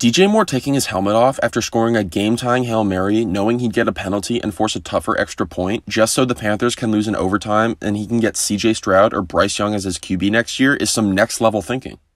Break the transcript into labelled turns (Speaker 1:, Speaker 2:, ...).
Speaker 1: DJ Moore taking his helmet off after scoring a game-tying Hail Mary, knowing he'd get a penalty and force a tougher extra point, just so the Panthers can lose in overtime and he can get CJ Stroud or Bryce Young as his QB next year, is some next-level thinking.